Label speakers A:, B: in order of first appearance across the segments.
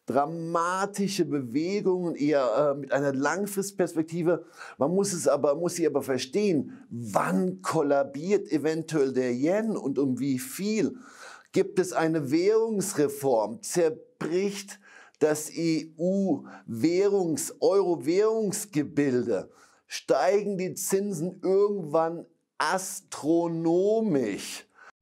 A: dramatische Bewegungen, eher mit einer Langfristperspektive. Man muss sie aber verstehen, wann kollabiert eventuell der Yen und um wie viel. Gibt es eine Währungsreform? Zerbricht das Euro-Währungsgebilde? Steigen die Zinsen irgendwann astronomisch?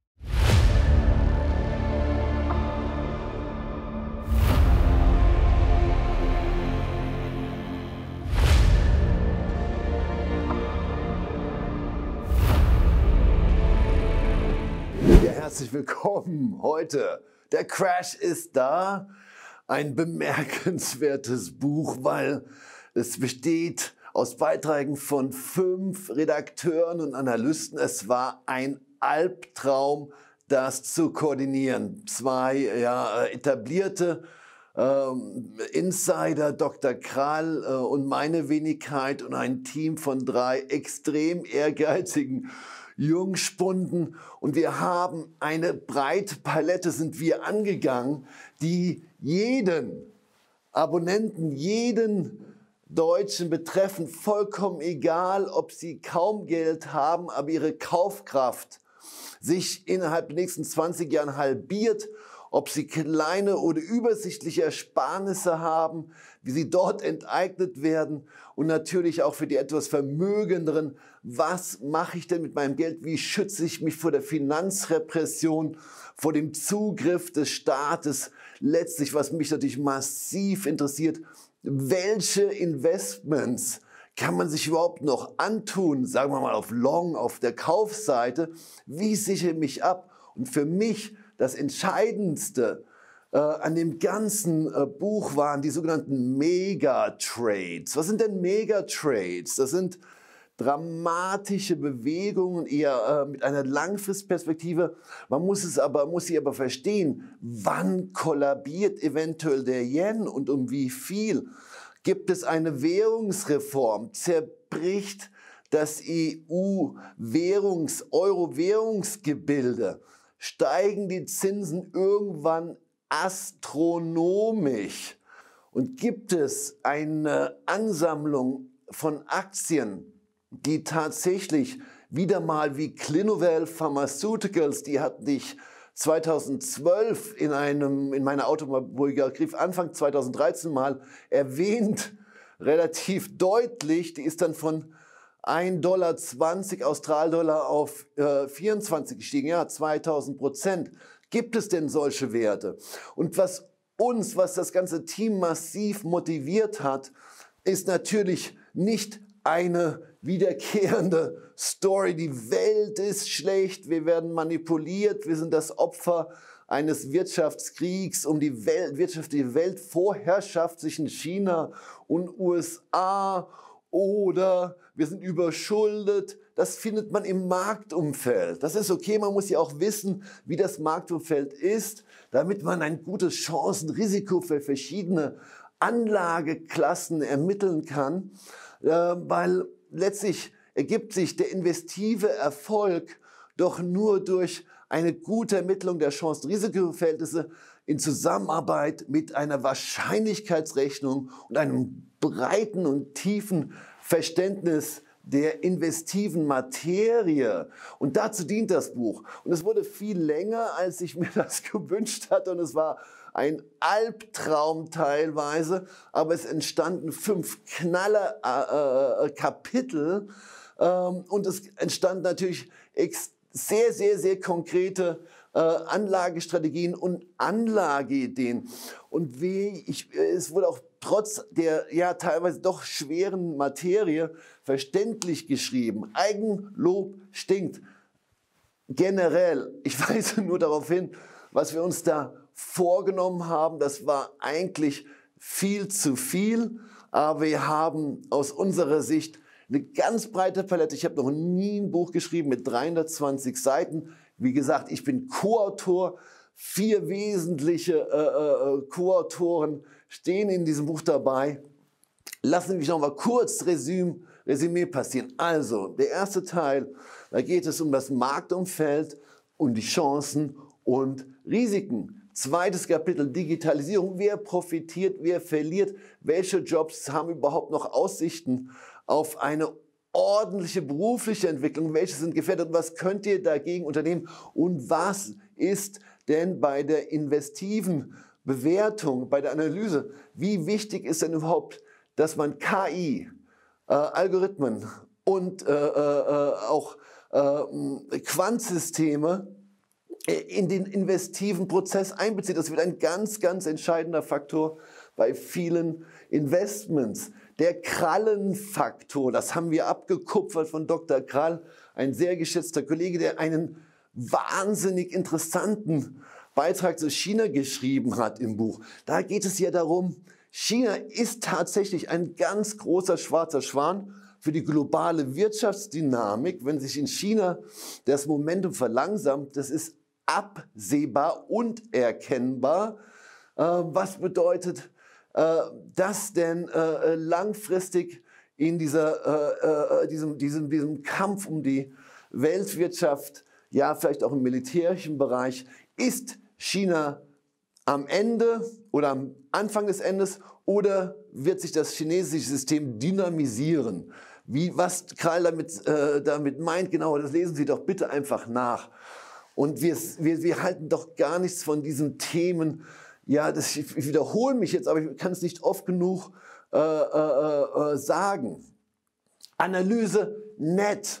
A: Herzlich willkommen heute. Der Crash ist da. Ein bemerkenswertes Buch, weil es besteht aus Beiträgen von 5 Redakteuren und Analysten. Es war ein Albtraum, das zu koordinieren. 2 etablierte Insider, Dr. Krall und meine Wenigkeit und ein Team von 3 extrem ehrgeizigen Jungspunden, und wir haben eine breite Palette sind wir angegangen, die jeden Abonnenten, jeden Deutschen betreffen, vollkommen egal, ob sie kaum Geld haben, aber ihre Kaufkraft sich innerhalb der nächsten 20 Jahren halbiert, ob sie kleine oder übersichtliche Ersparnisse haben, wie sie dort enteignet werden, und natürlich auch für die etwas Vermögenderen, was mache ich denn mit meinem Geld, wie schütze ich mich vor der Finanzrepression, vor dem Zugriff des Staates, letztlich, was mich natürlich massiv interessiert, welche Investments kann man sich überhaupt noch antun, sagen wir mal auf Long, auf der Kaufseite, wie sichere ich mich ab? Und für mich das Entscheidendste an dem ganzen Buch waren die sogenannten Megatrades. Was sind denn Megatrades? Das sind dramatische Bewegungen, eher mit einer Langfristperspektive. Man muss sie aber verstehen, wann kollabiert eventuell der Yen und um wie viel. Gibt es eine Währungsreform? Zerbricht das Euro-Währungsgebilde? Steigen die Zinsen irgendwann astronomisch? Und gibt es eine Ansammlung von Aktien, die tatsächlich wieder mal wie Clinuvel Pharmaceuticals, die hatte ich 2012 in meiner Autobiografie Anfang 2013 mal erwähnt, relativ deutlich, die ist dann von 1,20 Australdollar auf 24 gestiegen, ja, 2000%. Gibt es denn solche Werte? Und was das ganze Team massiv motiviert hat, ist natürlich nicht eine wiederkehrende Story. Die Welt ist schlecht, wir werden manipuliert, wir sind das Opfer eines Wirtschaftskriegs um die wirtschaftliche Weltvorherrschaft zwischen China und USA, oder wir sind überschuldet. Das findet man im Marktumfeld. Das ist okay, man muss ja auch wissen, wie das Marktumfeld ist, damit man ein gutes Chancen-Risiko für verschiedene Anlageklassen ermitteln kann, weil letztlich ergibt sich der investive Erfolg doch nur durch eine gute Ermittlung der Chancen-Risikoverhältnisse in Zusammenarbeit mit einer Wahrscheinlichkeitsrechnung und einem breiten und tiefen Verständnis der investiven Materie. Und dazu dient das Buch. Und es wurde viel länger, als ich mir das gewünscht hatte, und es war ein Albtraum teilweise, aber es entstanden 5 Kapitel, und es entstanden natürlich sehr, sehr, sehr konkrete Anlagestrategien und Anlageideen. Und es wurde auch trotz der teilweise doch schweren Materie verständlich geschrieben. Eigenlob stinkt. Generell, ich weise nur darauf hin, was wir uns da vorgenommen haben, das war eigentlich viel zu viel, aber wir haben aus unserer Sicht eine ganz breite Palette. Ich habe noch nie ein Buch geschrieben mit 320 Seiten. Wie gesagt, ich bin Co-Autor. 4 wesentliche Co-Autoren stehen in diesem Buch dabei. Lassen Sie mich noch mal kurz Resümee passieren. Also, der erste Teil, da geht es um das Marktumfeld und die Chancen und Risiken. Zweites Kapitel Digitalisierung. Wer profitiert, wer verliert? Welche Jobs haben überhaupt noch Aussichten auf eine ordentliche berufliche Entwicklung? Welche sind gefährdet? Was könnt ihr dagegen unternehmen? Und was ist denn bei der investiven Bewertung, bei der Analyse, wie wichtig ist denn überhaupt, dass man KI, Algorithmen und auch Quantsysteme in den investiven Prozess einbezieht? Das wird ein ganz, ganz entscheidender Faktor bei vielen Investments. Der Krallenfaktor, das haben wir abgekupfert von Dr. Krall, ein sehr geschätzter Kollege, der einen wahnsinnig interessanten Beitrag zu China geschrieben hat im Buch. Da geht es ja darum, China ist tatsächlich ein ganz großer schwarzer Schwan für die globale Wirtschaftsdynamik. Wenn sich in China das Momentum verlangsamt, das ist absehbar und erkennbar. Was bedeutet das denn langfristig in diesem Kampf um die Weltwirtschaft, ja vielleicht auch im militärischen Bereich, ist China am Ende oder am Anfang des Endes oder wird sich das chinesische System dynamisieren? Was Krall damit meint, genau, das lesen Sie doch bitte einfach nach. Und wir halten doch gar nichts von diesen Themen. Ja, ich wiederhole mich jetzt, aber ich kann es nicht oft genug sagen. Analyse nett.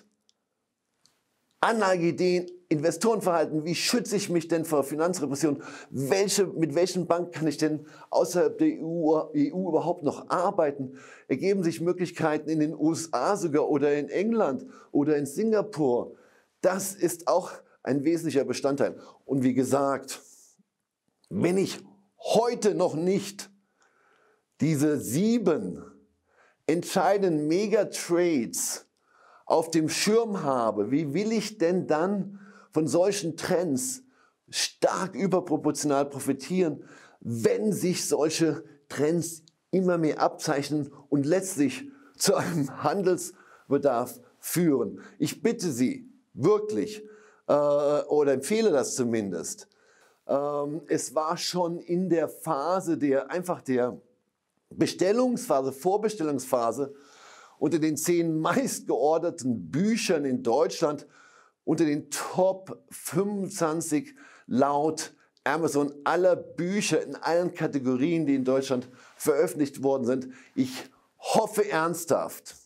A: Anlageideen, Investorenverhalten, wie schütze ich mich denn vor Finanzrepression? Mit welchen Banken kann ich denn außerhalb der EU überhaupt noch arbeiten? Ergeben sich Möglichkeiten in den USA sogar oder in England oder in Singapur? Das ist auch ein wesentlicher Bestandteil. Und wie gesagt, wenn ich heute noch nicht diese 7 entscheidenden Megatrades auf dem Schirm habe, wie will ich denn dann von solchen Trends stark überproportional profitieren, wenn sich solche Trends immer mehr abzeichnen und letztlich zu einem Handelsbedarf führen? Ich bitte Sie wirklich, oder empfehle das zumindest, es war schon in der Phase der Bestellungsphase, Vorbestellungsphase, unter den 10 meistgeorderten Büchern in Deutschland, unter den Top 25 laut Amazon aller Bücher in allen Kategorien, die in Deutschland veröffentlicht worden sind. Ich hoffe ernsthaft,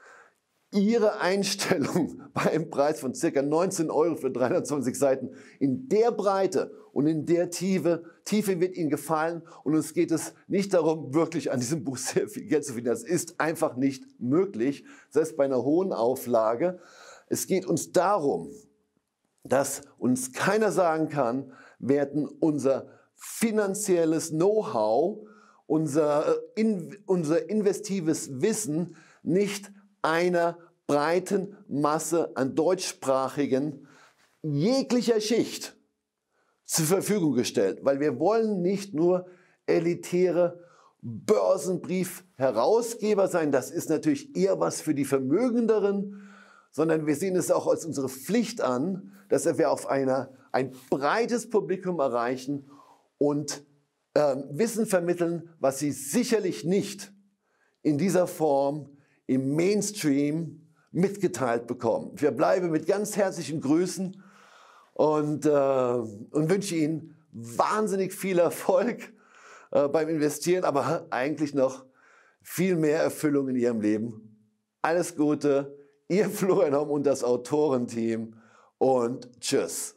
A: Ihre Einstellung bei einem Preis von ca. 19 € für 320 Seiten in der Breite und in der Tiefe wird Ihnen gefallen. Und uns geht es nicht darum, wirklich an diesem Buch sehr viel Geld zu verdienen. Das ist einfach nicht möglich, selbst bei einer hohen Auflage. Es geht uns darum, dass uns keiner sagen kann, wir hätten unser finanzielles Know-how, unser investives Wissen nicht einer breiten Masse an Deutschsprachigen jeglicher Schicht zur Verfügung gestellt. Weil wir wollen nicht nur elitäre Börsenbrief-Herausgeber sein, das ist natürlich eher was für die Vermögenderen, sondern wir sehen es auch als unsere Pflicht an, dass wir auf ein breites Publikum erreichen und Wissen vermitteln, was sie sicherlich nicht in dieser Form im Mainstream mitgeteilt bekommen. Ich verbleibe mit ganz herzlichen Grüßen und wünsche Ihnen wahnsinnig viel Erfolg beim Investieren, aber eigentlich noch viel mehr Erfüllung in Ihrem Leben. Alles Gute, Ihr Florian Homm und das Autorenteam und tschüss.